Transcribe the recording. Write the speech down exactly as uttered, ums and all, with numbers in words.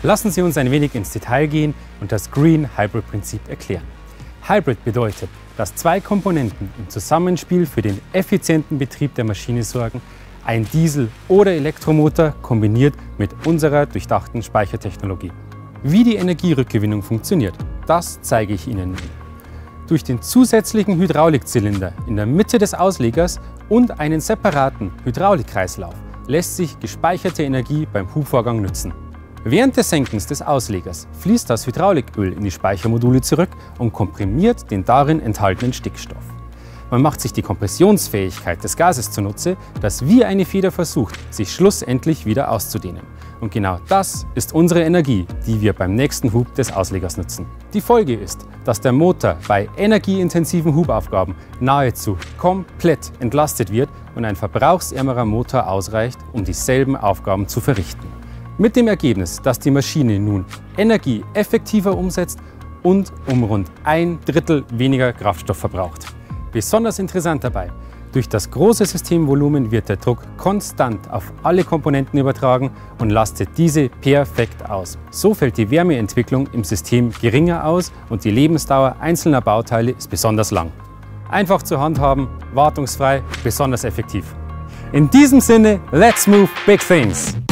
Lassen Sie uns ein wenig ins Detail gehen und das Green-Hybrid-Prinzip erklären. Hybrid bedeutet, dass zwei Komponenten im Zusammenspiel für den effizienten Betrieb der Maschine sorgen, ein Diesel- oder Elektromotor kombiniert mit unserer durchdachten Speichertechnologie. Wie die Energierückgewinnung funktioniert, das zeige ich Ihnen nun. Durch den zusätzlichen Hydraulikzylinder in der Mitte des Auslegers und einen separaten Hydraulikkreislauf lässt sich gespeicherte Energie beim Hubvorgang nützen. Während des Senkens des Auslegers fließt das Hydrauliköl in die Speichermodule zurück und komprimiert den darin enthaltenen Stickstoff. Man macht sich die Kompressionsfähigkeit des Gases zunutze, das wie eine Feder versucht, sich schlussendlich wieder auszudehnen. Und genau das ist unsere Energie, die wir beim nächsten Hub des Auslegers nutzen. Die Folge ist, dass der Motor bei energieintensiven Hubaufgaben nahezu komplett entlastet wird und ein verbrauchsärmerer Motor ausreicht, um dieselben Aufgaben zu verrichten. Mit dem Ergebnis, dass die Maschine nun Energie effektiver umsetzt und um rund ein Drittel weniger Kraftstoff verbraucht. Besonders interessant dabei: Durch das große Systemvolumen wird der Druck konstant auf alle Komponenten übertragen und lastet diese perfekt aus. So fällt die Wärmeentwicklung im System geringer aus und die Lebensdauer einzelner Bauteile ist besonders lang. Einfach zu handhaben, wartungsfrei, besonders effektiv. In diesem Sinne, let's move big things!